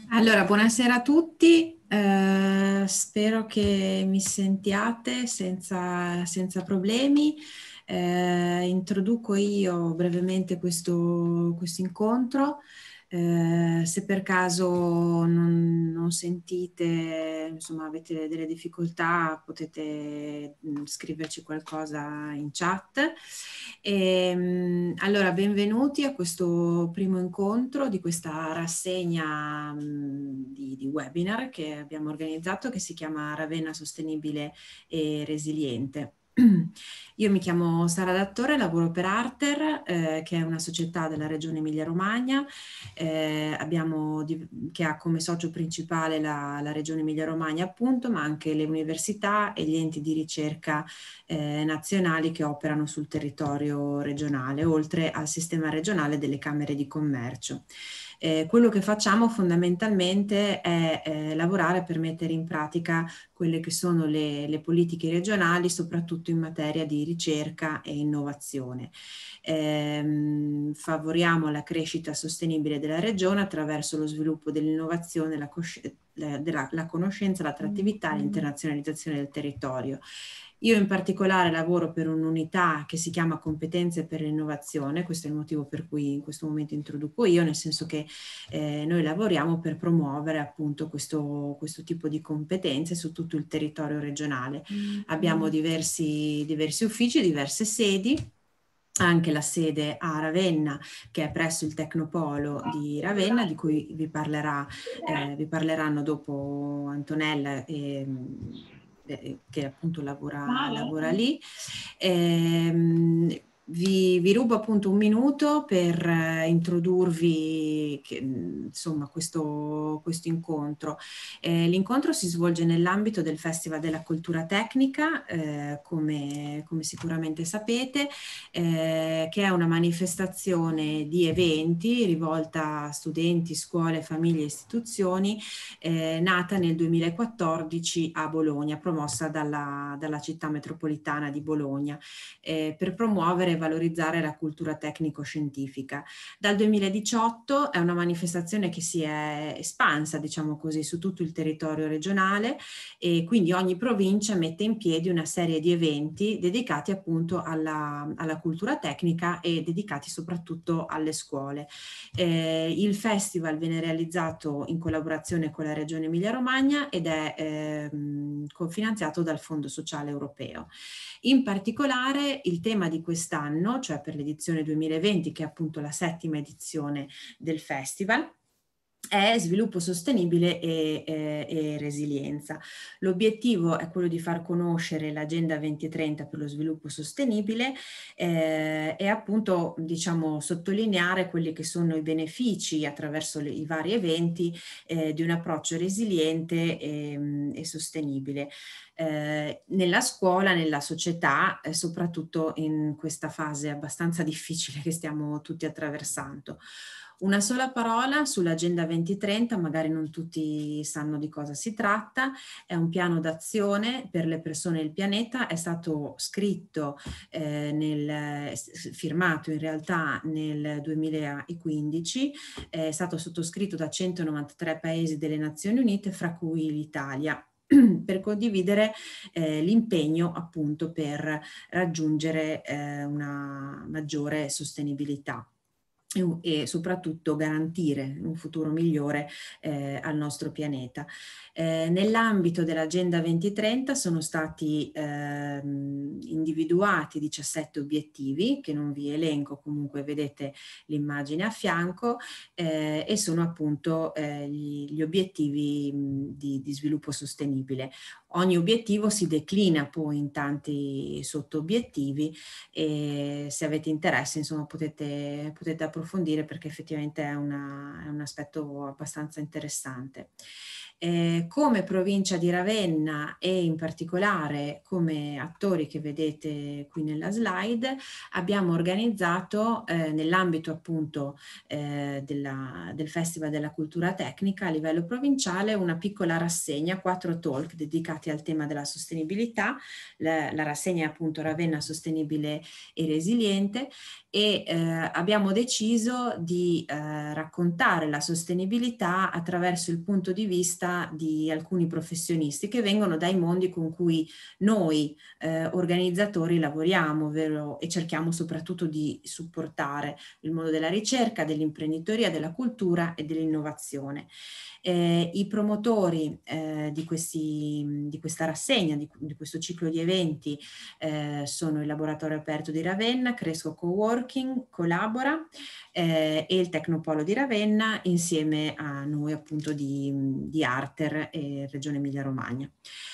Allora, buonasera a tutti, spero che mi sentiate senza problemi. Introduco io brevemente questo incontro. Se per caso non sentite, insomma, avete delle difficoltà, potete scriverci qualcosa in chat. Allora, benvenuti a questo primo incontro di questa rassegna di webinar che abbiamo organizzato, che si chiama Ravenna Sostenibile e Resiliente. Io mi chiamo Sara Dattore, lavoro per Arter, che è una società della regione Emilia-Romagna, che ha come socio principale la regione Emilia-Romagna, appunto, ma anche le università e gli enti di ricerca nazionali che operano sul territorio regionale, oltre al sistema regionale delle camere di commercio. Quello che facciamo fondamentalmente è lavorare per mettere in pratica quelle che sono le politiche regionali, soprattutto in materia di ricerca e innovazione. Favoriamo la crescita sostenibile della regione attraverso lo sviluppo dell'innovazione, la conoscenza, l'attrattività e l'internazionalizzazione del territorio. Io in particolare lavoro per un'unità che si chiama Competenze per l'innovazione, questo è il motivo per cui in questo momento introduco io, nel senso che noi lavoriamo per promuovere appunto questo tipo di competenze su tutto il territorio regionale. Abbiamo diversi uffici, diverse sedi, anche la sede a Ravenna, che è presso il Tecnopolo di Ravenna, di cui vi parleranno dopo Antonella, che appunto lavora lì. Vi rubo appunto un minuto per introdurvi insomma, questo incontro. L'incontro si svolge nell'ambito del Festival della Cultura Tecnica, come sicuramente sapete, che è una manifestazione di eventi rivolta a studenti, scuole, famiglie e istituzioni, nata nel 2014 a Bologna, promossa dalla città metropolitana di Bologna, per promuovere e valorizzare la cultura tecnico-scientifica. Dal 2018 è una manifestazione che si è espansa, diciamo così, su tutto il territorio regionale, e quindi ogni provincia mette in piedi una serie di eventi dedicati appunto alla cultura tecnica e dedicati soprattutto alle scuole. Il festival viene realizzato in collaborazione con la Regione Emilia-Romagna ed è cofinanziato dal Fondo Sociale Europeo. In particolare il tema di quest'anno, cioè per l'edizione 2020, che è appunto la 7ª edizione del festival, è sviluppo sostenibile e resilienza. L'obiettivo è quello di far conoscere l'Agenda 2030 per lo sviluppo sostenibile e appunto, diciamo, sottolineare quelli che sono i benefici attraverso i vari eventi di un approccio resiliente e sostenibile. Nella scuola, nella società, soprattutto in questa fase abbastanza difficile che stiamo tutti attraversando. Una sola parola sull'Agenda 2030, magari non tutti sanno di cosa si tratta, è un piano d'azione per le persone e il pianeta, è stato scritto, firmato in realtà nel 2015, è stato sottoscritto da 193 paesi delle Nazioni Unite, fra cui l'Italia, per condividere l'impegno appunto per raggiungere una maggiore sostenibilità e soprattutto garantire un futuro migliore al nostro pianeta. Nell'ambito dell'Agenda 2030 sono stati individuati 17 obiettivi, che non vi elenco, comunque vedete l'immagine a fianco, e sono appunto gli obiettivi di sviluppo sostenibile. Ogni obiettivo si declina poi in tanti sotto-obiettivi e se avete interesse, insomma, potete approfondire, perché effettivamente è un aspetto abbastanza interessante. Come provincia di Ravenna e in particolare come attori che vedete qui nella slide, abbiamo organizzato nell'ambito appunto del Festival della Cultura Tecnica a livello provinciale una piccola rassegna, 4 talk dedicati al tema della sostenibilità. La rassegna è appunto Ravenna Sostenibile e Resiliente, e abbiamo deciso deciso di raccontare la sostenibilità attraverso il punto di vista di alcuni professionisti che vengono dai mondi con cui noi organizzatori lavoriamo, ovvero, e cerchiamo soprattutto di supportare il mondo della ricerca, dell'imprenditoria, della cultura e dell'innovazione. I promotori di questa rassegna, di questo ciclo di eventi, sono il Laboratorio Aperto di Ravenna, Cresco Coworking, Collabora e il Tecnopolo di Ravenna, insieme a noi appunto di Arter e Regione Emilia-Romagna.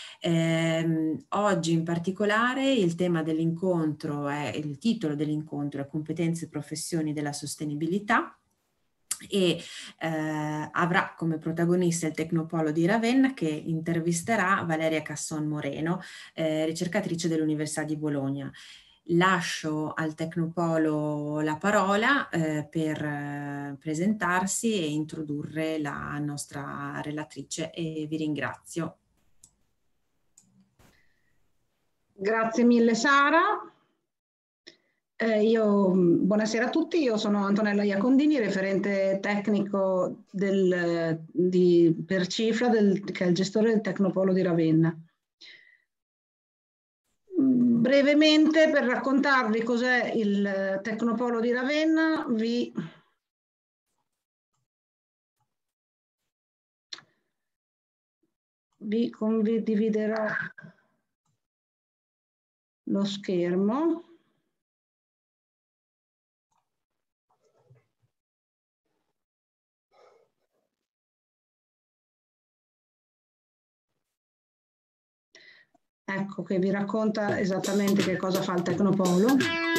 Oggi in particolare il tema dell'incontro il titolo dell'incontro è Competenze e professioni della sostenibilità, e avrà come protagonista il Tecnopolo di Ravenna, che intervisterà Valeria Casson Moreno, ricercatrice dell'Università di Bologna. Lascio al Tecnopolo la parola per presentarsi e introdurre la nostra relatrice, e vi ringrazio. Grazie mille Sara. Buonasera a tutti, io sono Antonella Iacondini, referente tecnico per Cifra, che è il gestore del Tecnopolo di Ravenna. Brevemente, per raccontarvi cos'è il Tecnopolo di Ravenna, vi condividerò lo schermo. Ecco, che vi racconta esattamente che cosa fa il Tecnopolo.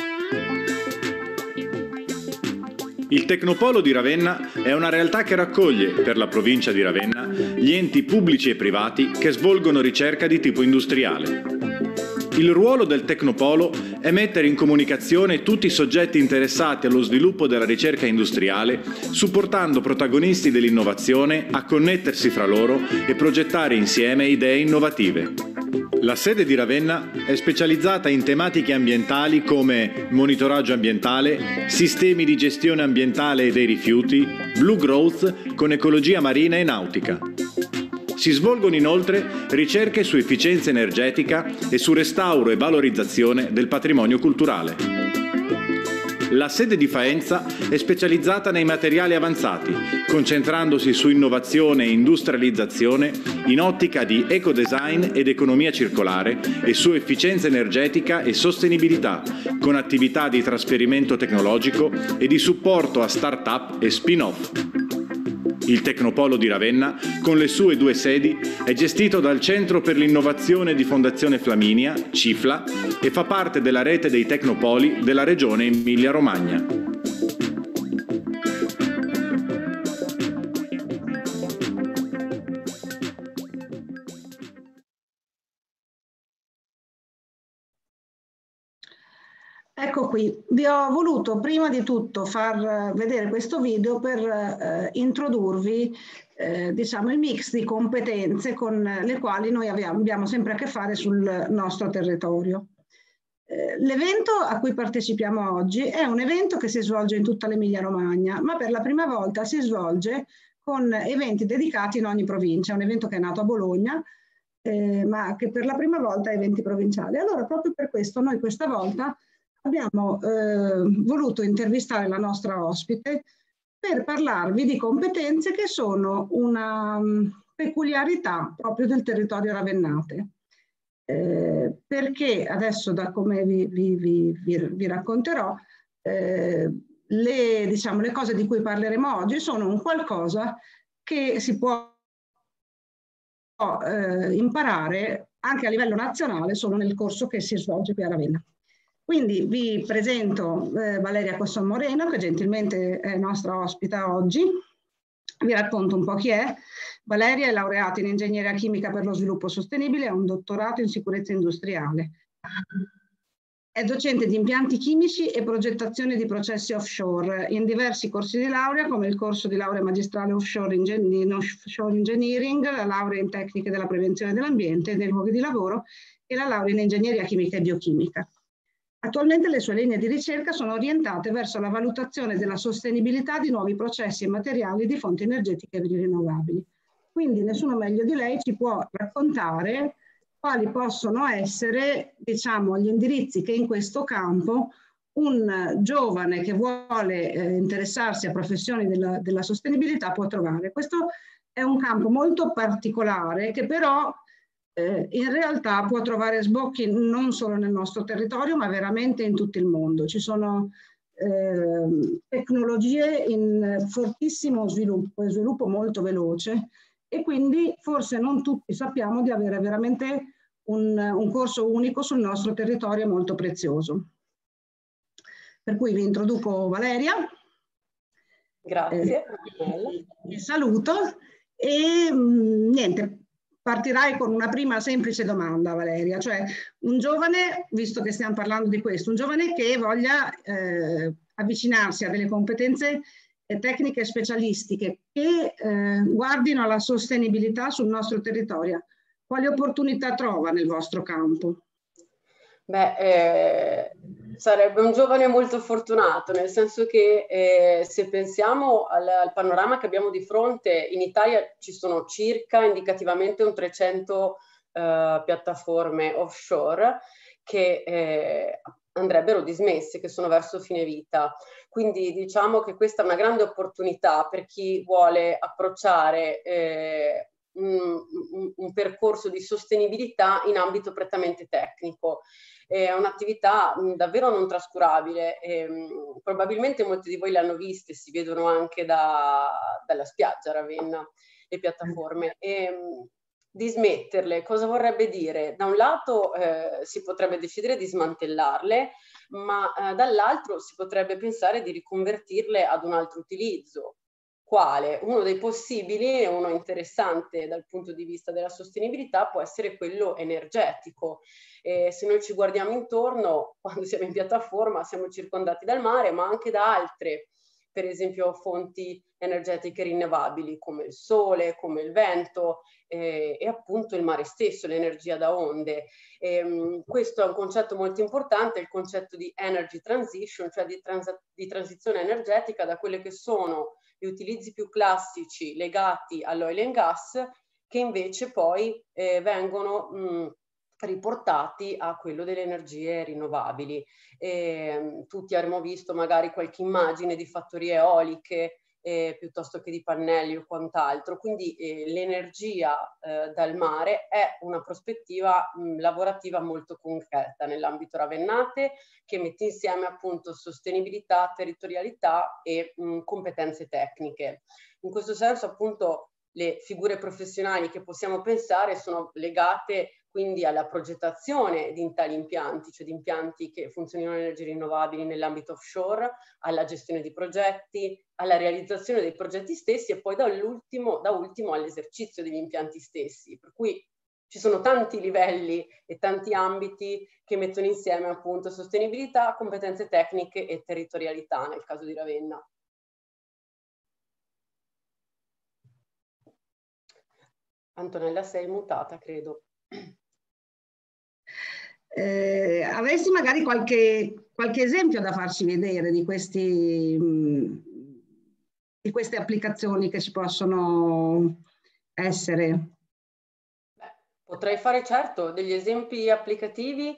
Il Tecnopolo di Ravenna è una realtà che raccoglie, per la provincia di Ravenna, gli enti pubblici e privati che svolgono ricerca di tipo industriale. Il ruolo del Tecnopolo è mettere in comunicazione tutti i soggetti interessati allo sviluppo della ricerca industriale, supportando protagonisti dell'innovazione a connettersi fra loro e progettare insieme idee innovative. La sede di Ravenna è specializzata in tematiche ambientali come monitoraggio ambientale, sistemi di gestione ambientale e dei rifiuti, Blue Growth con ecologia marina e nautica. Si svolgono inoltre ricerche su efficienza energetica e su restauro e valorizzazione del patrimonio culturale. La sede di Faenza è specializzata nei materiali avanzati, concentrandosi su innovazione e industrializzazione in ottica di ecodesign ed economia circolare e su efficienza energetica e sostenibilità, con attività di trasferimento tecnologico e di supporto a start-up e spin-off. Il Tecnopolo di Ravenna, con le sue 2 sedi, è gestito dal Centro per l'Innovazione di Fondazione Flaminia, CIFLA, e fa parte della rete dei Tecnopoli della Regione Emilia-Romagna. Ecco qui, vi ho voluto prima di tutto far vedere questo video per introdurvi diciamo, il mix di competenze con le quali noi abbiamo sempre a che fare sul nostro territorio. L'evento a cui partecipiamo oggi è un evento che si svolge in tutta l'Emilia-Romagna, ma per la prima volta si svolge con eventi dedicati in ogni provincia. È un evento che è nato a Bologna, ma che per la prima volta ha eventi provinciali. Allora, proprio per questo, noi questa volta abbiamo voluto intervistare la nostra ospite per parlarvi di competenze che sono una peculiarità proprio del territorio ravennate. Perché adesso, da come vi racconterò, le cose di cui parleremo oggi sono un qualcosa che si può imparare anche a livello nazionale solo nel corso che si svolge qui a Ravenna. Quindi vi presento Valeria Casson Moreno, che gentilmente è nostra ospita oggi. Vi racconto un po' chi è. Valeria è laureata in ingegneria chimica per lo sviluppo sostenibile e ha un dottorato in sicurezza industriale. È docente di impianti chimici e progettazione di processi offshore in diversi corsi di laurea, come il corso di laurea magistrale offshore engineering, la laurea in tecniche della prevenzione dell'ambiente e dei luoghi di lavoro e la laurea in ingegneria chimica e biochimica. Attualmente le sue linee di ricerca sono orientate verso la valutazione della sostenibilità di nuovi processi e materiali di fonti energetiche rinnovabili. Quindi nessuno meglio di lei ci può raccontare quali possono essere, diciamo, gli indirizzi che in questo campo un giovane che vuole interessarsi a professioni della sostenibilità può trovare. Questo è un campo molto particolare che però in realtà può trovare sbocchi non solo nel nostro territorio, ma veramente in tutto il mondo. Ci sono tecnologie in fortissimo sviluppo molto veloce, e quindi forse non tutti sappiamo di avere veramente un corso unico sul nostro territorio molto prezioso. Per cui vi introduco Valeria. Grazie. Vi saluto e niente, partirai con una prima semplice domanda, Valeria, cioè un giovane, visto che stiamo parlando di questo, un giovane che voglia avvicinarsi a delle competenze tecniche specialistiche che guardino alla sostenibilità sul nostro territorio, quali opportunità trova nel vostro campo? Beh, sarebbe un giovane molto fortunato, nel senso che se pensiamo al panorama che abbiamo di fronte, in Italia ci sono circa indicativamente un 300 piattaforme offshore che andrebbero dismesse, che sono verso fine vita. Quindi diciamo che questa è una grande opportunità per chi vuole approcciare un percorso di sostenibilità in ambito prettamente tecnico. È un'attività davvero non trascurabile. Probabilmente molti di voi le hanno viste, si vedono anche dalla spiaggia a Ravenna, le piattaforme. Dismetterle cosa vorrebbe dire? Da un lato si potrebbe decidere di smantellarle, ma dall'altro si potrebbe pensare di riconvertirle ad un altro utilizzo. Quale? Uno dei possibili e uno interessante dal punto di vista della sostenibilità può essere quello energetico. Se noi ci guardiamo intorno, quando siamo in piattaforma siamo circondati dal mare, ma anche da altre, per esempio fonti energetiche rinnovabili come il sole, come il vento e appunto il mare stesso, l'energia da onde. Questo è un concetto molto importante, il concetto di energy transition, cioè di transizione energetica da quelle che sono gli utilizzi più classici legati all'oil and gas, che invece poi vengono riportati a quello delle energie rinnovabili. Tutti avremo visto magari qualche immagine di fattorie eoliche piuttosto che di pannelli o quant'altro, quindi l'energia dal mare è una prospettiva lavorativa molto concreta nell'ambito ravennate, che mette insieme appunto sostenibilità, territorialità e competenze tecniche. In questo senso appunto le figure professionali che possiamo pensare sono legate quindi alla progettazione di tali impianti, cioè di impianti che funzionino in energie rinnovabili nell'ambito offshore, alla gestione di progetti, alla realizzazione dei progetti stessi e poi da ultimo all'esercizio degli impianti stessi. Per cui ci sono tanti livelli e tanti ambiti che mettono insieme appunto sostenibilità, competenze tecniche e territorialità nel caso di Ravenna. Antonella, sei mutata, credo. Avessi magari qualche esempio da farci vedere di queste applicazioni che ci possono essere? Beh, potrei fare certo degli esempi applicativi.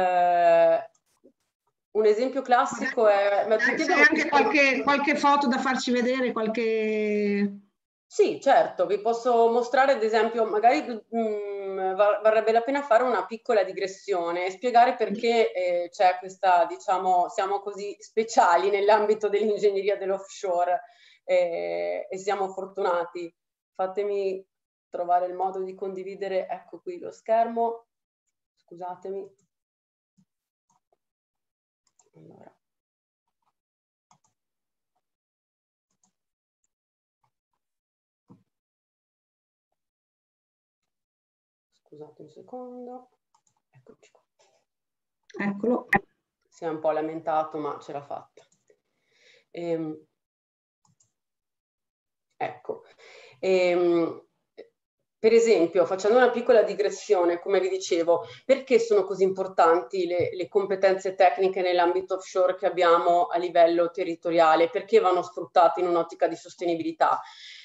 Un esempio classico è... Anche qualche foto da farci vedere, qualche... Sì, certo, vi posso mostrare ad esempio, magari varrebbe la pena fare una piccola digressione e spiegare perché c'è questa, diciamo, siamo così speciali nell'ambito dell'ingegneria dell'offshore e siamo fortunati. Fatemi trovare il modo di condividere, ecco qui lo schermo, scusatemi. Allora. Scusate un secondo, eccoci qua. Eccolo. Si è un po' lamentato, ma ce l'ha fatta. Ecco. Per esempio, facendo una piccola digressione, come vi dicevo, perché sono così importanti le competenze tecniche nell'ambito offshore che abbiamo a livello territoriale? Perché vanno sfruttate in un'ottica di sostenibilità?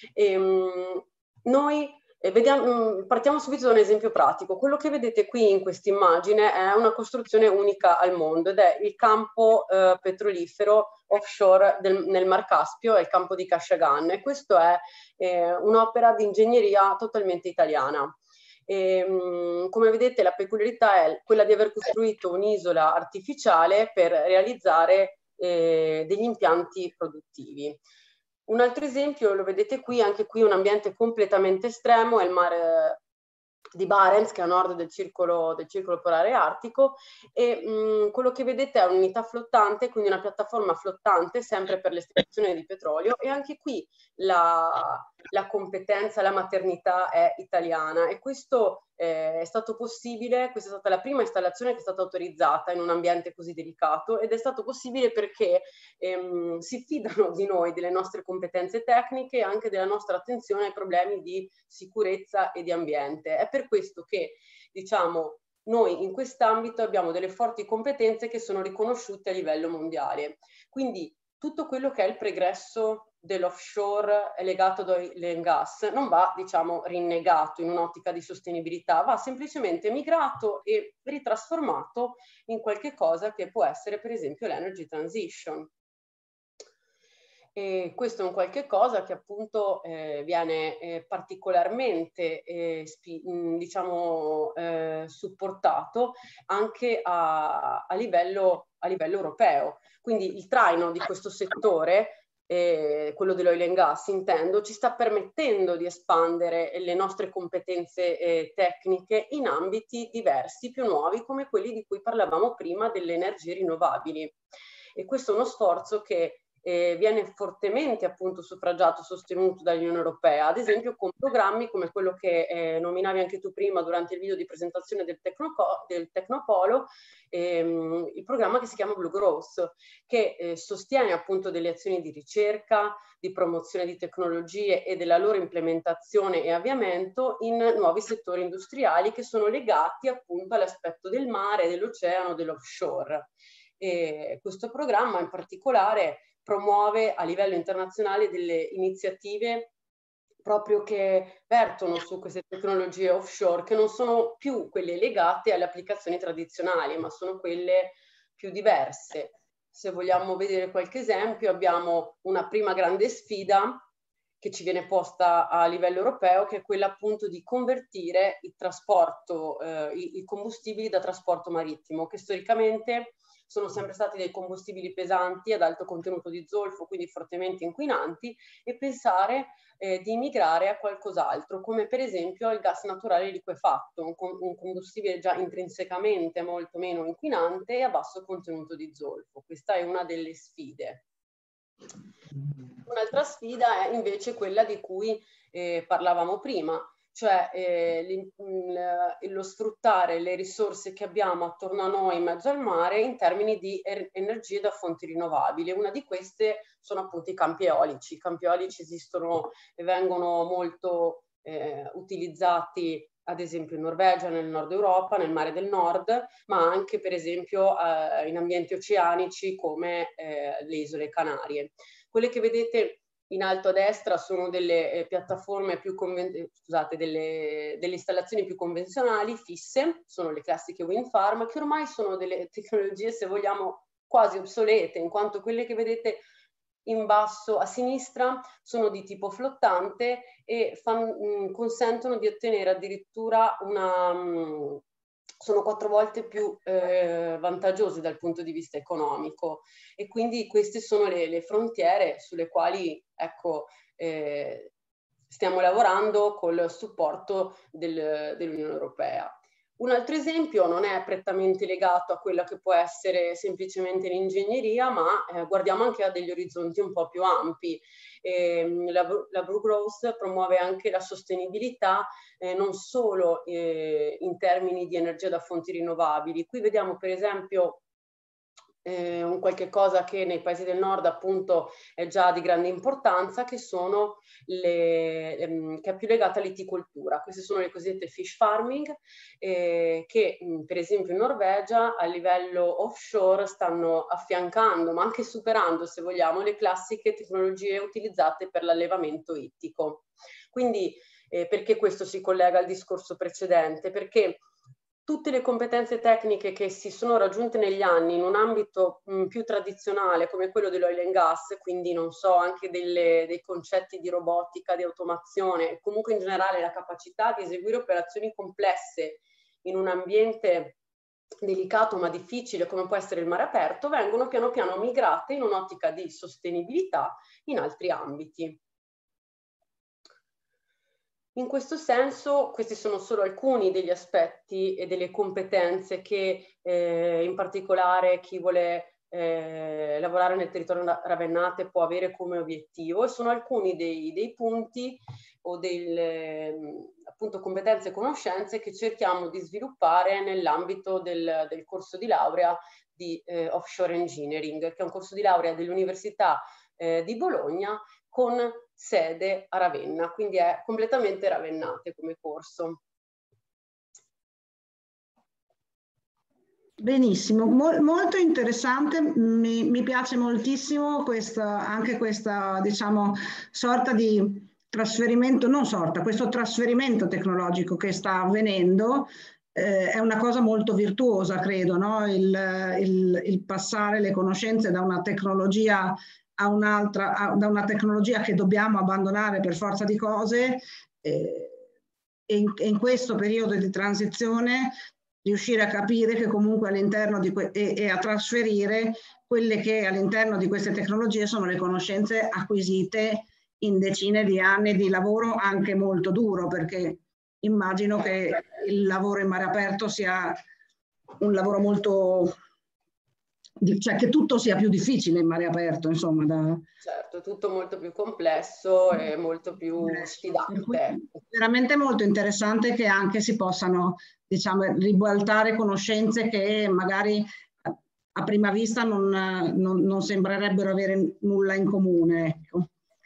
Noi partiamo subito da un esempio pratico. Quello che vedete qui in questa immagine è una costruzione unica al mondo ed è il campo petrolifero offshore nel Mar Caspio, è il campo di Kashagan, e questo è un'opera di ingegneria totalmente italiana. Come vedete, la peculiarità è quella di aver costruito un'isola artificiale per realizzare degli impianti produttivi. Un altro esempio lo vedete qui, anche qui un ambiente completamente estremo, è il mare di Barents, che è a nord del circolo polare artico, e quello che vedete è un'unità flottante, quindi una piattaforma flottante sempre per l'estrazione di petrolio, e anche qui la competenza, la maternità è italiana, e questo è stato possibile. Questa è stata la prima installazione che è stata autorizzata in un ambiente così delicato, ed è stato possibile perché si fidano di noi, delle nostre competenze tecniche e anche della nostra attenzione ai problemi di sicurezza e di ambiente. È per questo che, diciamo, noi in quest'ambito abbiamo delle forti competenze che sono riconosciute a livello mondiale. Quindi tutto quello che è il pregresso dell'offshore legato all'oil and gas non va, diciamo, rinnegato in un'ottica di sostenibilità, va semplicemente migrato e ritrasformato in qualche cosa che può essere, per esempio, l'energy transition. E questo è un qualche cosa che appunto viene particolarmente diciamo, supportato anche a livello europeo. Quindi il traino di questo settore, quello dell'oil and gas intendo, ci sta permettendo di espandere le nostre competenze tecniche in ambiti diversi, più nuovi, come quelli di cui parlavamo prima, delle energie rinnovabili. E questo è uno sforzo che viene fortemente appunto suffragiato, sostenuto dall'Unione Europea, ad esempio con programmi come quello che nominavi anche tu prima durante il video di presentazione del Tecnopolo, il programma che si chiama Blue Growth, che sostiene appunto delle azioni di ricerca, di promozione di tecnologie e della loro implementazione e avviamento in nuovi settori industriali che sono legati appunto all'aspetto del mare, dell'oceano, dell'offshore. E questo programma in particolare promuove a livello internazionale delle iniziative proprio che vertono su queste tecnologie offshore, che non sono più quelle legate alle applicazioni tradizionali, ma sono quelle più diverse. Se vogliamo vedere qualche esempio, abbiamo una prima grande sfida che ci viene posta a livello europeo, che è quella appunto di convertire il trasporto, i combustibili da trasporto marittimo, che storicamente sono sempre stati dei combustibili pesanti ad alto contenuto di zolfo, quindi fortemente inquinanti, e pensare di migrare a qualcos'altro, come per esempio al gas naturale liquefatto, un combustibile già intrinsecamente molto meno inquinante e a basso contenuto di zolfo. Questa è una delle sfide. Un'altra sfida è invece quella di cui parlavamo prima, cioè lo sfruttare le risorse che abbiamo attorno a noi in mezzo al mare in termini di energie da fonti rinnovabili. Una di queste sono appunto i campi eolici. I campi eolici esistono e vengono molto utilizzati ad esempio in Norvegia, nel nord Europa, nel mare del nord, ma anche per esempio in ambienti oceanici come le isole Canarie. Quelle che vedete in alto a destra sono delle piattaforme più scusate, delle installazioni più convenzionali, fisse, sono le classiche wind farm, che ormai sono delle tecnologie, se vogliamo, quasi obsolete, in quanto quelle che vedete in basso a sinistra sono di tipo flottante e consentono di ottenere addirittura sono 4 volte più vantaggiose dal punto di vista economico, e quindi queste sono le frontiere sulle quali, ecco, stiamo lavorando col supporto dell'Unione Europea. Un altro esempio non è prettamente legato a quella che può essere semplicemente l'ingegneria, ma guardiamo anche a degli orizzonti un po' più ampi. La Blue Growth promuove anche la sostenibilità non solo in termini di energia da fonti rinnovabili. Qui vediamo per esempio un qualche cosa che nei paesi del nord appunto è già di grande importanza, che sono che è più legata all'iticoltura. Queste sono le cosiddette fish farming, che per esempio in Norvegia a livello offshore stanno affiancando, ma anche superando, se vogliamo, le classiche tecnologie utilizzate per l'allevamento ittico. Quindi perché questo si collega al discorso precedente? Perché tutte le competenze tecniche che si sono raggiunte negli anni in un ambito più tradizionale come quello dell'oil and gas, quindi non so, anche dei concetti di robotica, di automazione, e comunque in generale la capacità di eseguire operazioni complesse in un ambiente delicato ma difficile come può essere il mare aperto, vengono piano piano migrate in un'ottica di sostenibilità in altri ambiti. In questo senso, questi sono solo alcuni degli aspetti e delle competenze che in particolare chi vuole lavorare nel territorio ravennate può avere come obiettivo, e sono alcuni dei punti o delle appunto competenze e conoscenze che cerchiamo di sviluppare nell'ambito del corso di laurea di Offshore Engineering, che è un corso di laurea dell'Università di Bologna con sede a Ravenna, quindi è completamente ravennate come corso. Benissimo, molto interessante, mi piace moltissimo anche questa, diciamo, sorta di trasferimento, non sorta, questo trasferimento tecnologico che sta avvenendo. È una cosa molto virtuosa, credo, no? Il passare le conoscenze da una tecnologia a un'altra, da una tecnologia che dobbiamo abbandonare per forza di cose, e in questo periodo di transizione riuscire a capire che comunque all'interno e a trasferire quelle che all'interno di queste tecnologie sono le conoscenze acquisite in decine di anni di lavoro anche molto duro, perché immagino che il lavoro in mare aperto sia un lavoro molto, cioè che tutto sia più difficile in mare aperto, insomma. Certo, tutto molto più complesso e molto più sfidante. Veramente molto interessante che anche si possano, diciamo, ribaltare conoscenze che magari a prima vista non sembrerebbero avere nulla in comune, ecco.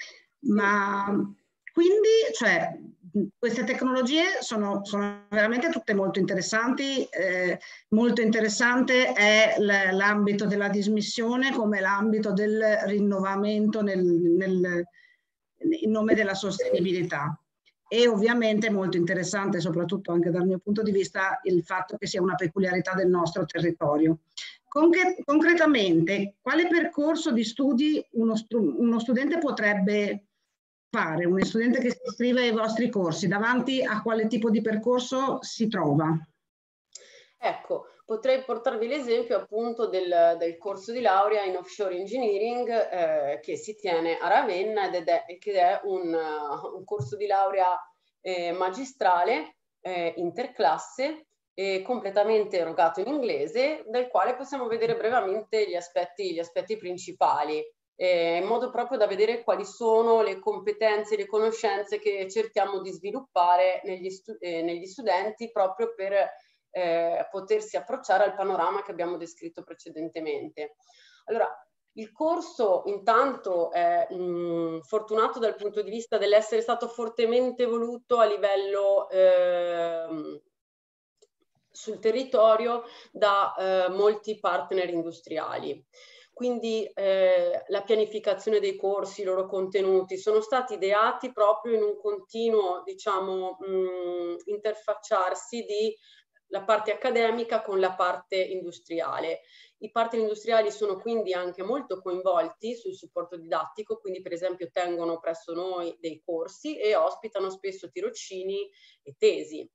Ma quindi, cioè, queste tecnologie sono veramente tutte molto interessanti. Molto interessante è l'ambito della dismissione come l'ambito del rinnovamento in nome della sostenibilità. E ovviamente molto interessante, soprattutto anche dal mio punto di vista, il fatto che sia una peculiarità del nostro territorio. Concretamente, quale percorso di studi uno studente potrebbe fare, uno studente che si iscrive ai vostri corsi, davanti a quale tipo di percorso si trova? È Potrei portarvi l'esempio appunto del corso di laurea in Offshore Engineering che si tiene a Ravenna ed è un corso di laurea magistrale interclasse completamente erogato in inglese, del quale possiamo vedere brevemente gli aspetti principali, in modo proprio da vedere quali sono le competenze e le conoscenze che cerchiamo di sviluppare negli studenti proprio per potersi approcciare al panorama che abbiamo descritto precedentemente. Allora, il corso intanto è fortunato dal punto di vista dell'essere stato fortemente voluto a livello sul territorio da molti partner industriali. Quindi la pianificazione dei corsi, i loro contenuti sono stati ideati proprio in un continuo, diciamo, interfacciarsi di la parte accademica con la parte industriale. I partner industriali sono quindi anche molto coinvolti sul supporto didattico, quindi per esempio tengono presso noi dei corsi e ospitano spesso tirocini e tesi.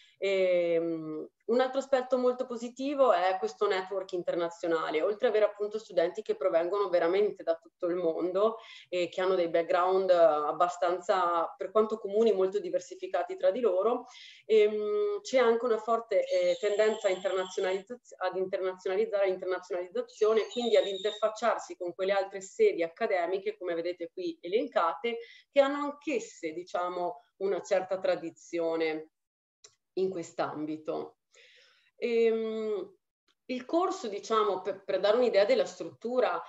Un altro aspetto molto positivo è questo network internazionale, oltre ad avere appunto studenti che provengono veramente da tutto il mondo e che hanno dei background abbastanza, per quanto comuni, molto diversificati tra di loro. C'è anche una forte tendenza ad internazionalizzare l'internazionalizzazione, quindi ad interfacciarsi con quelle altre sedi accademiche, come vedete qui elencate, che hanno anch'esse, diciamo, una certa tradizione in quest'ambito. Il corso, diciamo, per dare un'idea della struttura,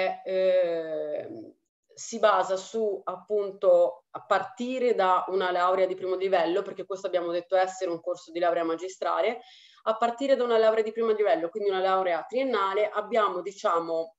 si basa su, appunto, a partire da una laurea di primo livello, perché questo abbiamo detto essere un corso di laurea magistrale. A partire da una laurea di primo livello, quindi una laurea triennale, abbiamo, diciamo,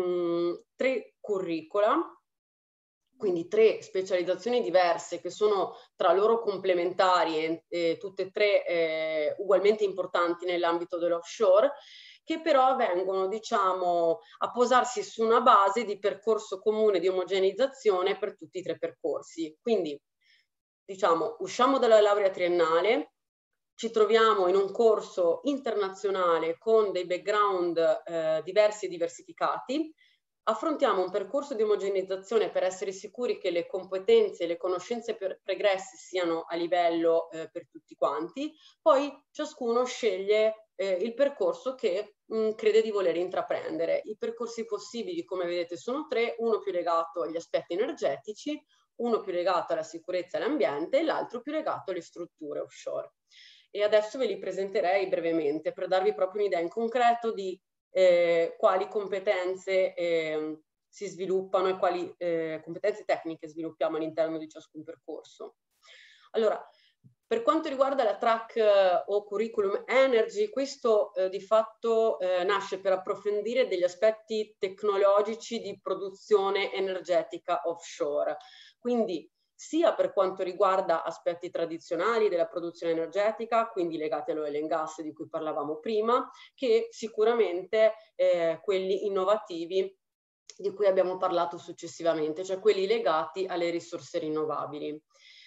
3 curricula, quindi 3 specializzazioni diverse che sono tra loro complementari e tutte e 3 ugualmente importanti nell'ambito dell'offshore, che però vengono, diciamo, a posarsi su una base di percorso comune di omogeneizzazione per tutti i 3 percorsi. Quindi, diciamo, usciamo dalla laurea triennale, ci troviamo in un corso internazionale con dei background diversi e diversificati, affrontiamo un percorso di omogeneizzazione per essere sicuri che le competenze e le conoscenze pregresse siano a livello per tutti quanti, poi ciascuno sceglie il percorso che crede di voler intraprendere. I percorsi possibili, come vedete, sono 3, uno più legato agli aspetti energetici, uno più legato alla sicurezza e all'ambiente e l'altro più legato alle strutture offshore. E adesso ve li presenterei brevemente per darvi proprio un'idea in concreto di quali competenze si sviluppano e quali competenze tecniche sviluppiamo all'interno di ciascun percorso. Allora, per quanto riguarda la track o curriculum energy, questo di fatto nasce per approfondire degli aspetti tecnologici di produzione energetica offshore. Quindi sia per quanto riguarda aspetti tradizionali della produzione energetica, quindi legati all'oil and gas di cui parlavamo prima, che sicuramente quelli innovativi di cui abbiamo parlato successivamente, cioè quelli legati alle risorse rinnovabili.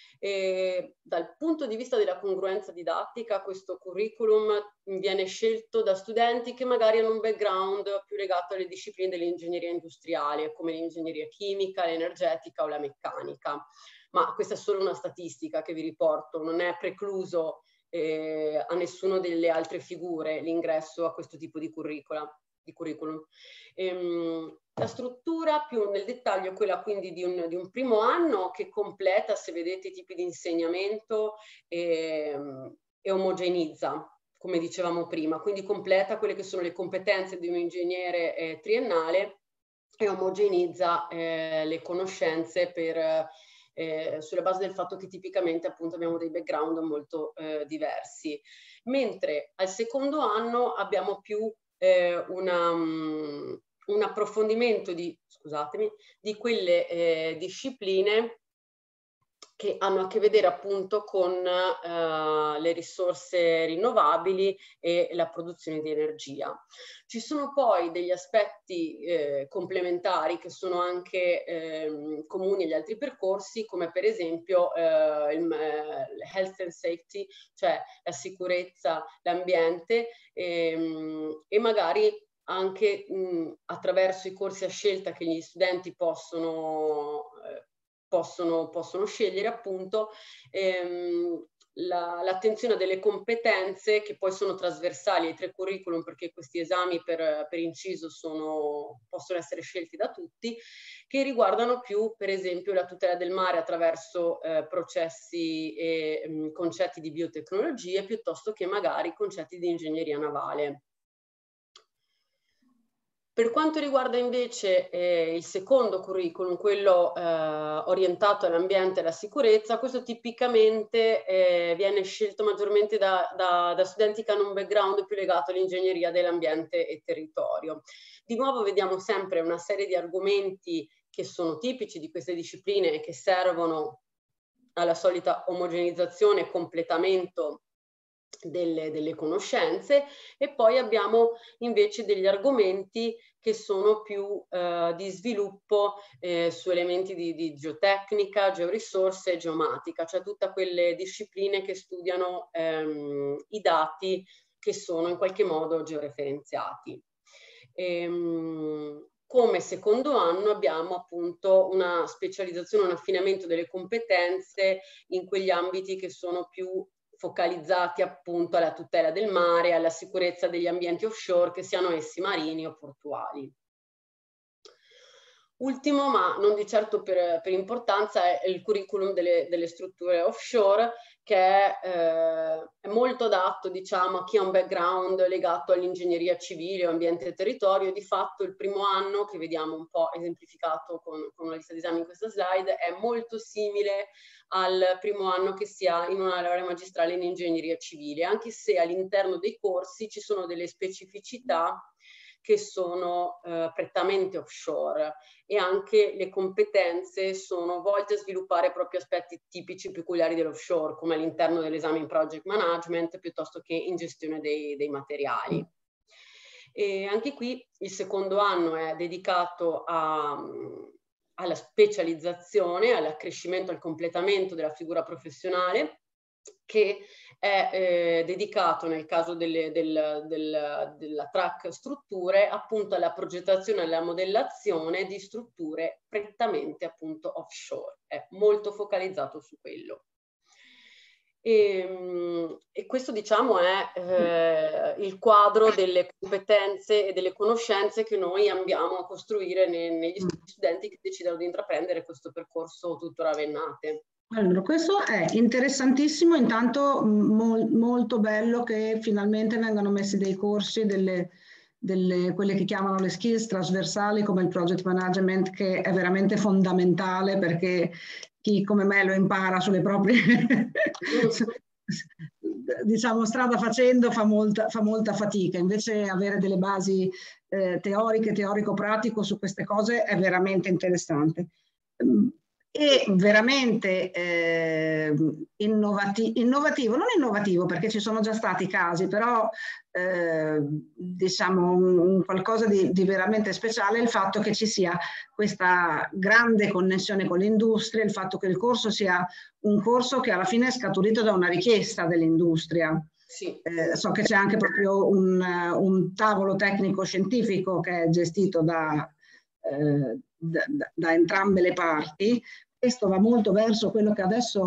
E dal punto di vista della congruenza didattica, questo curriculum viene scelto da studenti che magari hanno un background più legato alle discipline dell'ingegneria industriale, come l'ingegneria chimica, l'energetica o la meccanica. Ma questa è solo una statistica che vi riporto, non è precluso a nessuna delle altre figure l'ingresso a questo tipo di curriculum. La struttura più nel dettaglio è quella quindi di un primo anno che completa, se vedete, i tipi di insegnamento e omogenizza, come dicevamo prima, quindi completa quelle che sono le competenze di un ingegnere triennale e omogenizza le conoscenze sulla base del fatto che tipicamente appunto abbiamo dei background molto diversi. Mentre al secondo anno abbiamo più un approfondimento di quelle discipline che hanno a che vedere appunto con le risorse rinnovabili e la produzione di energia. Ci sono poi degli aspetti complementari che sono anche comuni agli altri percorsi, come per esempio il health and safety, cioè la sicurezza, l'ambiente e magari anche attraverso i corsi a scelta che gli studenti possono scegliere, appunto, l'attenzione a delle competenze che poi sono trasversali ai 3 curriculum, perché questi esami per inciso possono essere scelti da tutti, che riguardano più per esempio la tutela del mare attraverso processi e concetti di biotecnologie, piuttosto che magari concetti di ingegneria navale. Per quanto riguarda invece il secondo curriculum, quello orientato all'ambiente e alla sicurezza, questo tipicamente viene scelto maggiormente da studenti che hanno un background più legato all'ingegneria dell'ambiente e territorio. Di nuovo vediamo sempre una serie di argomenti che sono tipici di queste discipline e che servono alla solita omogeneizzazione e completamento delle conoscenze, e poi abbiamo invece degli argomenti che sono più di sviluppo su elementi di geotecnica, georisorse e geomatica, cioè tutte quelle discipline che studiano i dati che sono in qualche modo georeferenziati. Come secondo anno abbiamo appunto una specializzazione, un affinamento delle competenze in quegli ambiti che sono più focalizzati appunto alla tutela del mare, alla sicurezza degli ambienti offshore, che siano essi marini o portuali. Ultimo, ma non di certo per importanza, è il curriculum delle strutture offshore, che è molto adatto, diciamo, a chi ha un background legato all'ingegneria civile o ambiente e territorio. Di fatto il primo anno, che vediamo un po' esemplificato con una lista di esami in questa slide, è molto simile al primo anno che si ha in una laurea magistrale in ingegneria civile, anche se all'interno dei corsi ci sono delle specificità che sono prettamente offshore, e anche le competenze sono volte a sviluppare proprio aspetti tipici peculiari dell'offshore, come all'interno dell'esame in project management piuttosto che in gestione dei materiali. E anche qui il secondo anno è dedicato alla specializzazione, all'accrescimento, al completamento della figura professionale, che è dedicato, nel caso della track strutture, appunto alla progettazione e alla modellazione di strutture prettamente appunto offshore. È molto focalizzato su quello. E questo, diciamo, è il quadro delle competenze e delle conoscenze che noi andiamo a costruire negli studenti che decidono di intraprendere questo percorso Tutto Ravennate. Allora, questo è interessantissimo, intanto molto bello che finalmente vengano messi dei corsi, quelle che chiamano le skills trasversali come il project management, che è veramente fondamentale perché chi come me lo impara sulle proprie, diciamo, strada facendo fa molta fatica, invece avere delle basi teoriche, teorico-pratico su queste cose è veramente interessante. E veramente innovativo, non innovativo perché ci sono già stati casi, però diciamo qualcosa di veramente speciale è il fatto che ci sia questa grande connessione con l'industria, il fatto che il corso sia un corso che alla fine è scaturito da una richiesta dell'industria. Sì. So che c'è anche proprio un tavolo tecnico-scientifico che è gestito da entrambe le parti. Questo va molto verso quello che adesso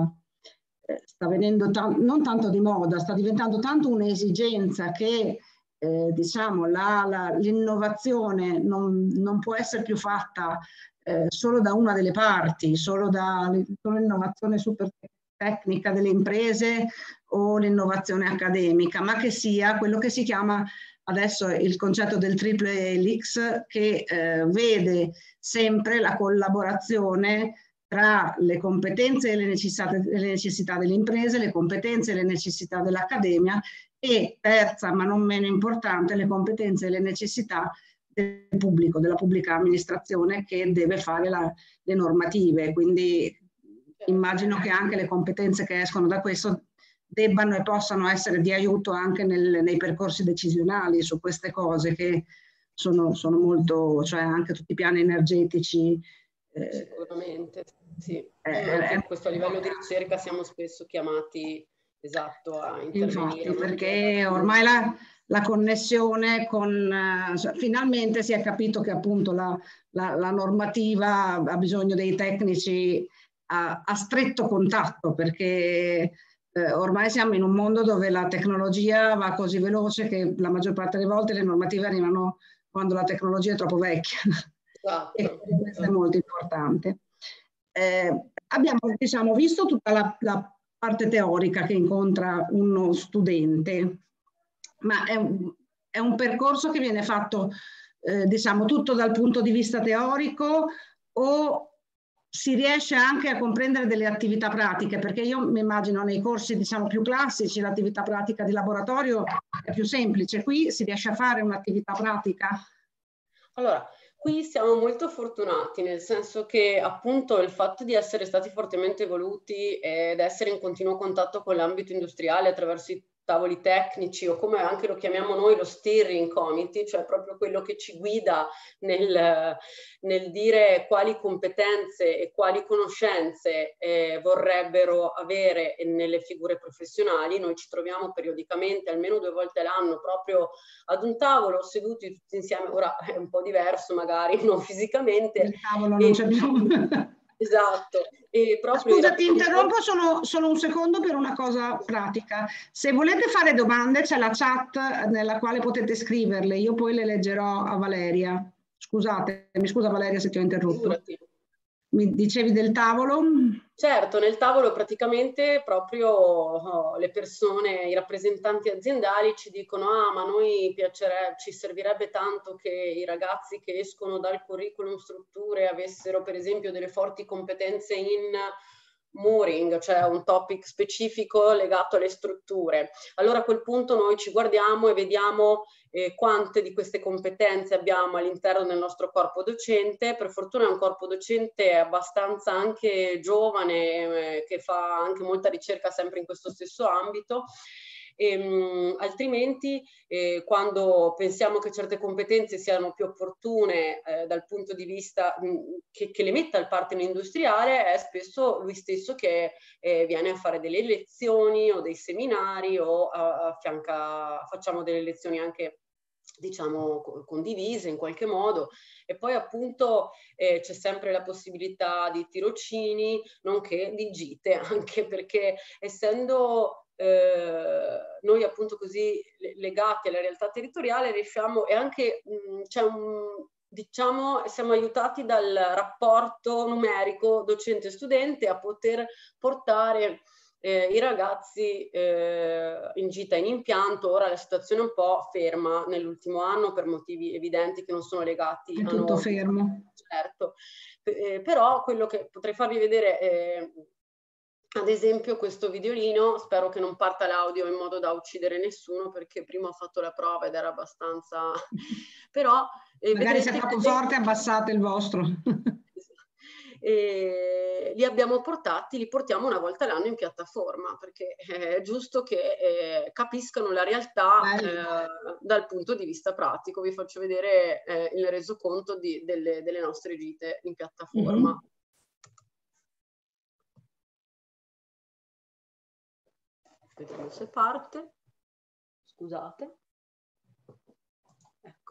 sta venendo non tanto di moda, sta diventando tanto un'esigenza che diciamo l'innovazione non può essere più fatta solo da una delle parti, solo l'innovazione super tecnica delle imprese o l'innovazione accademica, ma che sia quello che si chiama adesso il concetto del triple helix, che vede sempre la collaborazione tra le competenze e le necessità delle imprese, le competenze e le necessità dell'accademia, e terza, ma non meno importante, le competenze e le necessità del pubblico, della pubblica amministrazione, che deve fare le normative. Quindi immagino che anche le competenze che escono da questo debbano e possano essere di aiuto anche nei percorsi decisionali su queste cose che sono molto, cioè anche tutti i piani energetici. Sicuramente, sì. Anche questo a livello di ricerca siamo spesso chiamati, esatto, a intervenire. Infatti, perché ormai la connessione con, finalmente si è capito che appunto la normativa ha bisogno dei tecnici a stretto contatto, perché ormai siamo in un mondo dove la tecnologia va così veloce che la maggior parte delle volte le normative arrivano quando la tecnologia è troppo vecchia. Esatto. E questo è molto importante. Abbiamo, diciamo, visto tutta la parte teorica che incontra uno studente, ma è un percorso che viene fatto, diciamo, tutto dal punto di vista teorico, o si riesce anche a comprendere delle attività pratiche? Perché io mi immagino nei corsi, diciamo, più classici l'attività pratica di laboratorio è più semplice. Qui si riesce a fare un'attività pratica? Allora, qui siamo molto fortunati, nel senso che appunto il fatto di essere stati fortemente evoluti ed essere in continuo contatto con l'ambito industriale attraverso i tavoli tecnici, o come anche lo chiamiamo noi lo steering committee, cioè proprio quello che ci guida nel dire quali competenze e quali conoscenze vorrebbero avere nelle figure professionali. Noi ci troviamo periodicamente, almeno 2 volte l'anno, proprio ad un tavolo, seduti tutti insieme. Ora è un po' diverso magari, non fisicamente. Il tavolo non c'è più. Esatto. E proprio scusa, ti interrompo solo un secondo per una cosa pratica. Se volete fare domande c'è la chat nella quale potete scriverle, io poi le leggerò a Valeria. Scusate, mi scusa Valeria se ti ho interrotto. Figurati. Mi dicevi del tavolo? Certo, nel tavolo praticamente proprio le persone, i rappresentanti aziendali ci dicono: ah, ma noi ci servirebbe tanto che i ragazzi che escono dal curriculum strutture avessero per esempio delle forti competenze in mooring, cioè un topic specifico legato alle strutture. Allora a quel punto noi ci guardiamo e vediamo quante di queste competenze abbiamo all'interno del nostro corpo docente. Per fortuna è un corpo docente abbastanza anche giovane, che fa anche molta ricerca sempre in questo stesso ambito. Altrimenti quando pensiamo che certe competenze siano più opportune dal punto di vista che le metta il partner industriale, è spesso lui stesso che viene a fare delle lezioni o dei seminari o facciamo delle lezioni anche diciamo condivise in qualche modo, e poi appunto c'è sempre la possibilità di tirocini nonché di gite, anche perché essendo noi appunto così legati alla realtà territoriale riusciamo, e anche diciamo siamo aiutati dal rapporto numerico docente-studente a poter portare i ragazzi in gita in impianto. Ora la situazione è un po' ferma nell'ultimo anno per motivi evidenti che non sono legati a noi. È tutto fermo. Certo, però quello che potrei farvi vedere ad esempio questo videolino, spero che non parta l'audio in modo da uccidere nessuno, perché prima ho fatto la prova ed era abbastanza... però... magari se è troppo forte abbassate il vostro. Li abbiamo portati, li portiamo una volta all'anno in piattaforma, perché è giusto che capiscano la realtà dal punto di vista pratico. Vi faccio vedere il resoconto delle nostre gite in piattaforma. Mm-hmm. Vediamo se parte. Scusate. Ecco.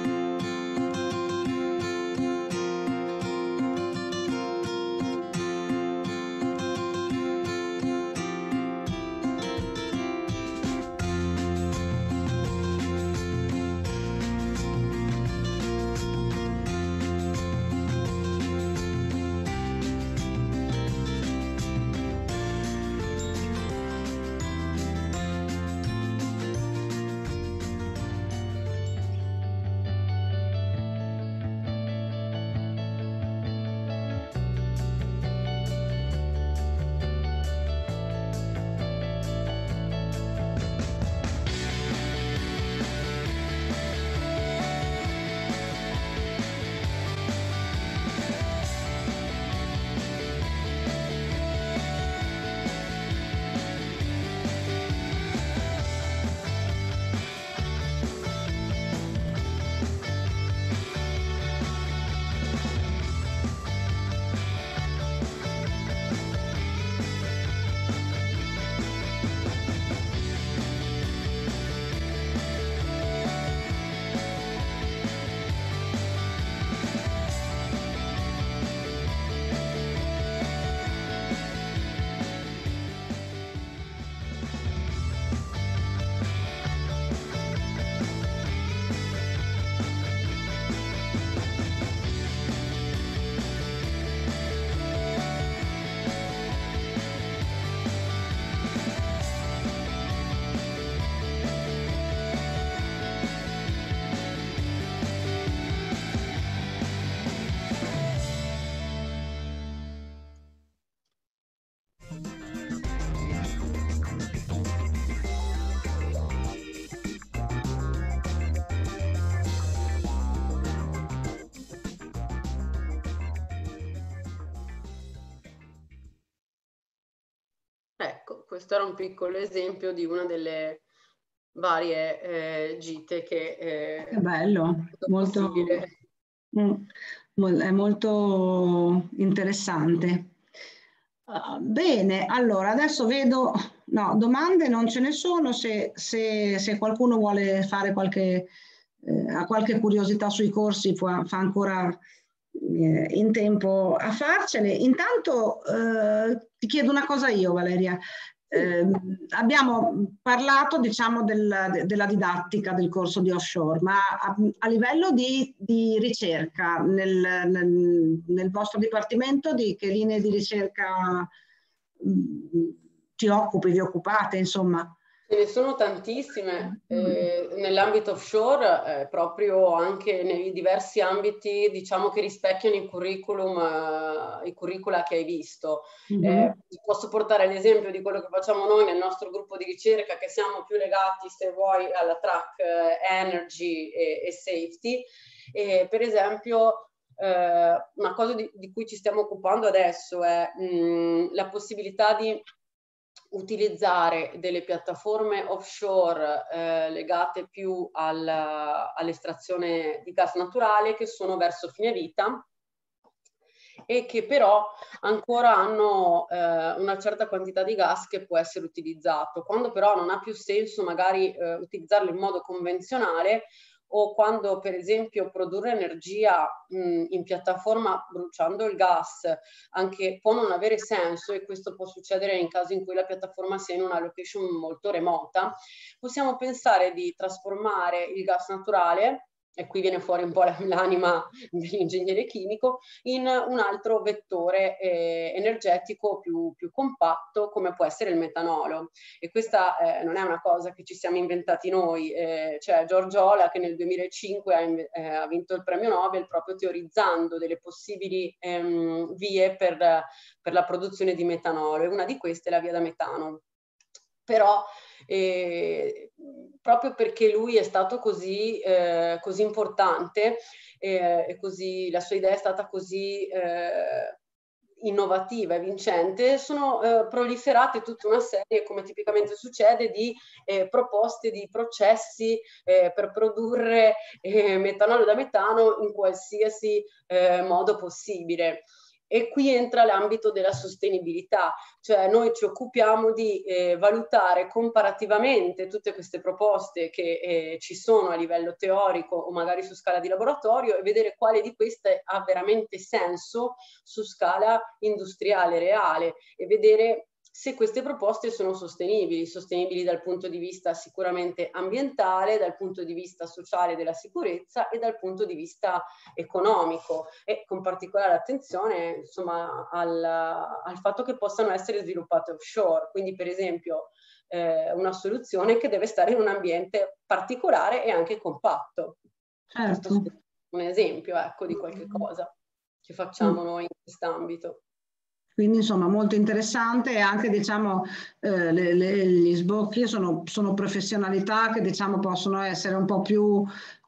Ecco, questo era un piccolo esempio di una delle varie gite che è bello, è molto interessante. Bene, allora adesso vedo, no, domande non ce ne sono, se qualcuno vuole fare ha qualche curiosità sui corsi fa ancora in tempo a farcele. Intanto ti chiedo una cosa io, Valeria. Abbiamo parlato, diciamo, della didattica del corso di offshore, ma a livello di ricerca, nel vostro dipartimento, di che linee di ricerca vi occupate, insomma? Ce ne sono tantissime nell'ambito offshore, proprio anche nei diversi ambiti, diciamo, che rispecchiano i curricula che hai visto. Posso portare l'esempio di quello che facciamo noi nel nostro gruppo di ricerca, che siamo più legati, se vuoi, alla track energy e safety. Per esempio, una cosa di cui ci stiamo occupando adesso è la possibilità di utilizzare delle piattaforme offshore legate più all'estrazione di gas naturale, che sono verso fine vita e che però ancora hanno una certa quantità di gas che può essere utilizzato. Quando però non ha più senso magari utilizzarlo in modo convenzionale, o quando per esempio produrre energia in piattaforma bruciando il gas anche può non avere senso, e questo può succedere in caso in cui la piattaforma sia in una location molto remota, possiamo pensare di trasformare il gas naturale, e qui viene fuori un po' l'anima dell'ingegnere chimico, in un altro vettore energetico più compatto, come può essere il metanolo. E questa non è una cosa che ci siamo inventati noi, cioè George Olah, che nel 2005 ha vinto il premio Nobel proprio teorizzando delle possibili vie per la produzione di metanolo, e una di queste è la via da metano. Però proprio perché lui è stato così importante e così, la sua idea è stata così innovativa e vincente, sono proliferate tutta una serie, come tipicamente succede, di proposte, di processi per produrre metanolo da metano in qualsiasi modo possibile. E qui entra l'ambito della sostenibilità, cioè noi ci occupiamo di valutare comparativamente tutte queste proposte che ci sono a livello teorico o magari su scala di laboratorio, e vedere quale di queste ha veramente senso su scala industriale reale, e vedere se queste proposte sono sostenibili dal punto di vista sicuramente ambientale, dal punto di vista sociale della sicurezza e dal punto di vista economico, e con particolare attenzione, insomma, al fatto che possano essere sviluppate offshore. Quindi per esempio una soluzione che deve stare in un ambiente particolare e anche compatto. Certo. Questo è un esempio, ecco, di qualche cosa che facciamo noi in quest'ambito. Quindi insomma molto interessante, e anche diciamo gli sbocchi sono professionalità che diciamo possono essere un po' più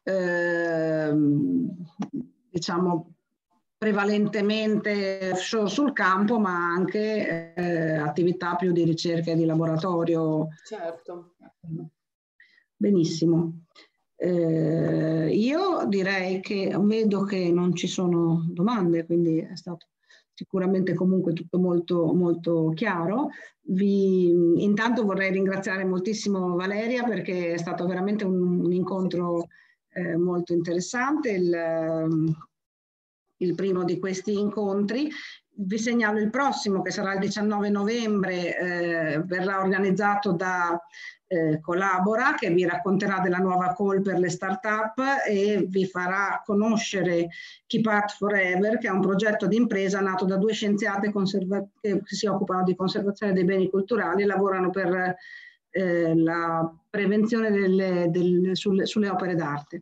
diciamo prevalentemente offshore sul campo, ma anche attività più di ricerca e di laboratorio. Certo. Benissimo. Io direi che vedo che non ci sono domande, quindi è stato sicuramente comunque tutto molto, molto chiaro. Intanto vorrei ringraziare moltissimo Valeria, perché è stato veramente un incontro molto interessante, il primo di questi incontri. Vi segnalo il prossimo, che sarà il 19 novembre, verrà organizzato da Collabora, che vi racconterà della nuova call per le start-up e vi farà conoscere Keep Art Forever, che è un progetto di impresa nato da due scienziate che si occupano di conservazione dei beni culturali e lavorano per la prevenzione sulle opere d'arte.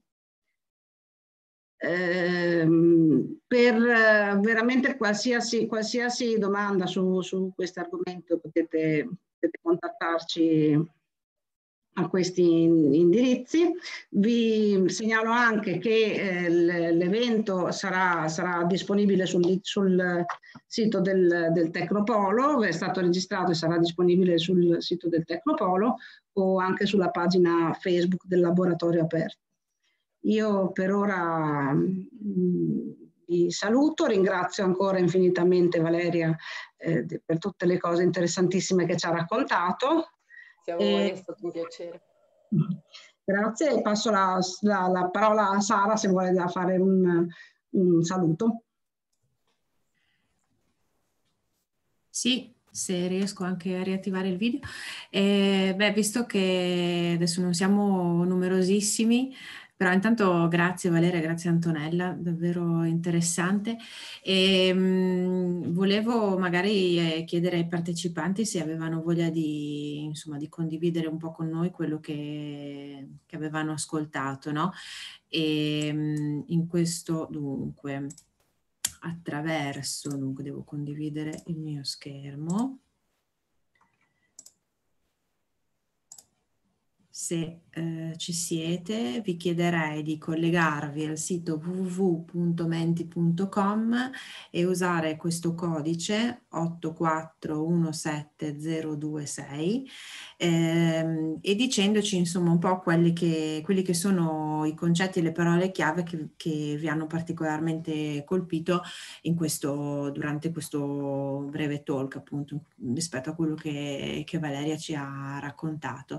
Per veramente qualsiasi domanda su questo argomento potete contattarci a questi indirizzi. Vi segnalo anche che l'evento sarà disponibile sul sito del Tecnopolo, è stato registrato e sarà disponibile sul sito del Tecnopolo o anche sulla pagina Facebook del Laboratorio Aperto. Io per ora vi saluto, ringrazio ancora infinitamente Valeria per tutte le cose interessantissime che ci ha raccontato. Grazie a voi, è stato un piacere. Grazie, e passo la parola a Sara se vuole fare un saluto. Sì, se riesco anche a riattivare il video. Beh, visto che adesso non siamo numerosissimi, però intanto grazie Valeria, grazie Antonella, davvero interessante. Volevo magari chiedere ai partecipanti se avevano voglia di, insomma, di condividere un po' con noi quello che avevano ascoltato, no? In questo, dunque, dunque devo condividere il mio schermo. Se ci siete, vi chiederei di collegarvi al sito www.menti.com e usare questo codice 8417026 e dicendoci insomma un po' quelli che sono i concetti e le parole chiave che vi hanno particolarmente colpito durante questo breve talk, appunto, rispetto a quello che Valeria ci ha raccontato.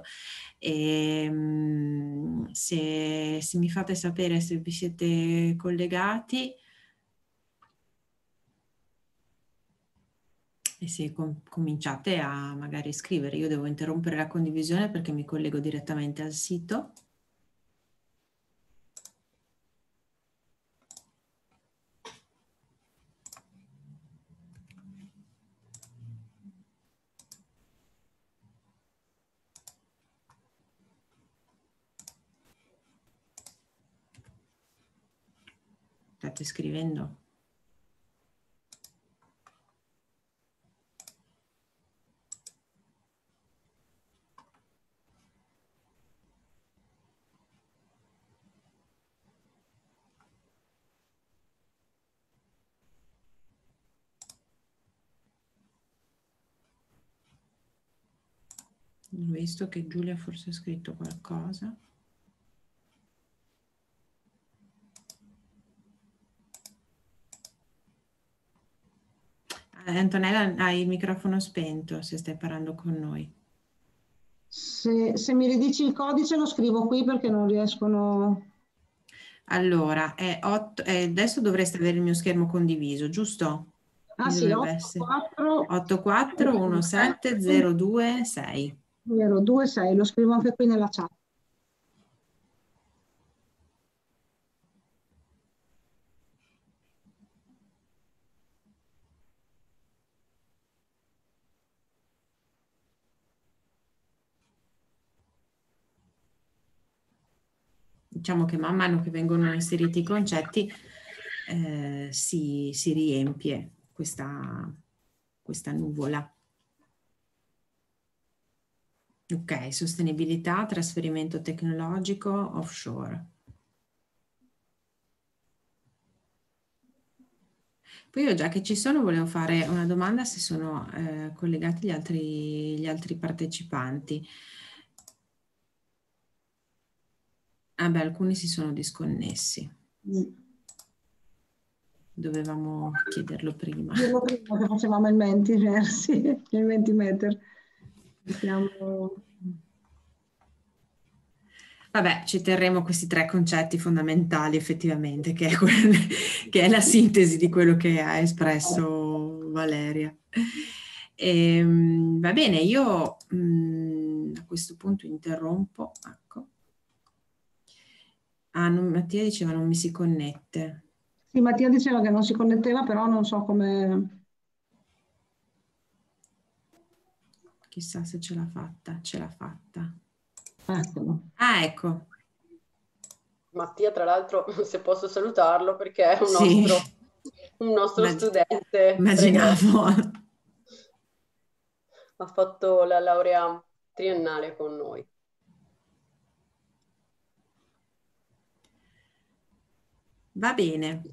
Se mi fate sapere se vi siete collegati e se cominciate a magari scrivere. Io devo interrompere la condivisione perché mi collego direttamente al sito. State scrivendo? Ho visto che Giulia forse ha scritto qualcosa. Antonella, hai il microfono spento se stai parlando con noi. Se mi ridici il codice lo scrivo qui perché non riescono... Allora, adesso dovreste avere il mio schermo condiviso, giusto? Ah sì, 8417026. 026, lo scrivo anche qui nella chat. Diciamo che man mano che vengono inseriti i concetti si riempie questa nuvola. Ok, sostenibilità, trasferimento tecnologico, offshore. Poi io già che ci sono volevo fare una domanda se sono collegati gli altri partecipanti. Ah beh, alcuni si sono disconnessi. Dovevamo chiederlo prima. Dirlo prima che facevamo il Mentimeter, sì, il Mentimeter. Vabbè, ci terremo questi 3 concetti fondamentali effettivamente, che è la sintesi di quello che ha espresso Valeria. Va bene, io a questo punto interrompo. Ecco. Mattia diceva non mi si connette. Sì, Mattia diceva che non si connetteva, però non so come... Chissà se ce l'ha fatta. Ce l'ha fatta. Eccolo. Ah, ecco. Mattia, tra l'altro, se posso salutarlo perché è Sì. un nostro studente. Immaginavo. Ha fatto la laurea triennale con noi. Va bene.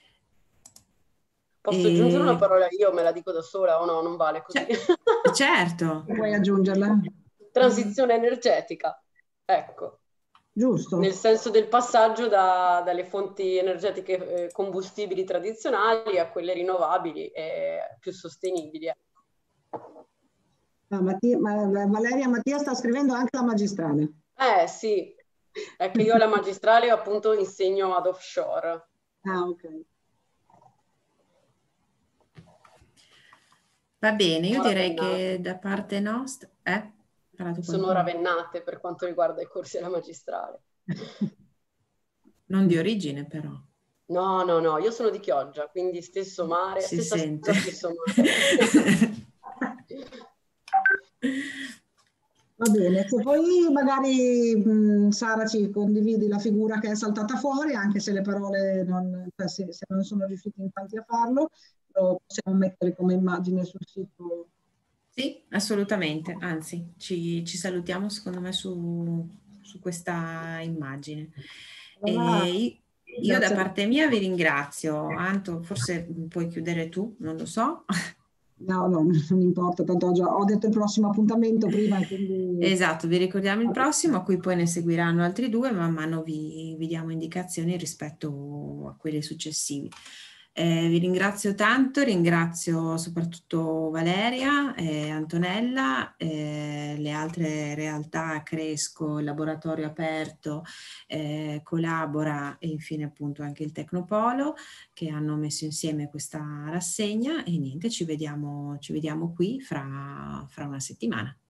Posso aggiungere una parola io, me la dico da sola o no? Non vale così. Certo. Puoi aggiungerla? Transizione energetica, ecco. Giusto. Nel senso del passaggio dalle fonti energetiche combustibili tradizionali a quelle rinnovabili e più sostenibili. Valeria Mattia sta scrivendo anche la magistrale. Sì, è che io alla magistrale appunto insegno ad offshore. Ah, ok. Va bene, io Sono direi ravennate. che da parte nostra... Parlato Sono qualcuno? ravennate per quanto riguarda i corsi alla magistrale. Non di origine però, No, no, no, io sono di Chioggia, quindi stesso mare, si stessa sente. spiaggia, stesso mare. Va bene, se poi magari Sara ci condividi la figura che è saltata fuori, anche se le parole non, cioè se non sono riusciti in tanti a farlo, lo possiamo mettere come immagine sul sito. Sì, assolutamente, anzi, ci salutiamo secondo me su questa immagine. Allora, Io da grazie. parte mia vi ringrazio. Anto, forse puoi chiudere tu, non lo so. No, no, non importa, tanto ho detto il prossimo appuntamento prima e quindi... Esatto, vi ricordiamo il prossimo, a cui poi ne seguiranno altri due, man mano vi diamo indicazioni rispetto a quelli successivi. Vi ringrazio tanto, ringrazio soprattutto Valeria, Antonella, le altre realtà, Cresco, il laboratorio aperto, Collabora e infine appunto anche il Tecnopolo che hanno messo insieme questa rassegna e niente, ci vediamo qui fra una settimana.